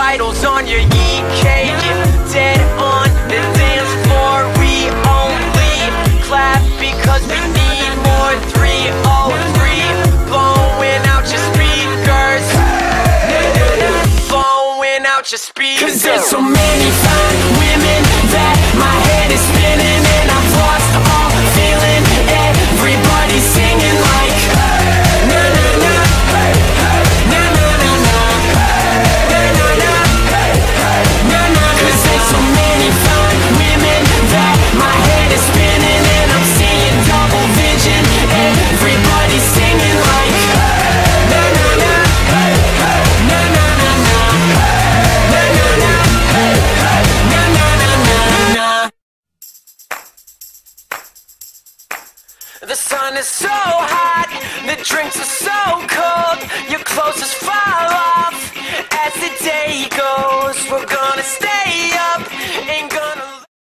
vitals on your EKG. Dead on the dance floor. We only clap because we need more. 303, blowing out your speakers. Blowing out your speakers. 'Cause there's so many fine women that my head is spinning, and I've lost all feeling. Everybody's singing like na na na, na na na na, na na na, na na. 'Cause there's so many fine women that my head is spinning, and I'm seeing double vision. Everybody's singing like na na na, na na na na, na na na, na na na na. The sun is so hot, the drinks are so cold, your clothes just fall off as the day goes. We're gonna stay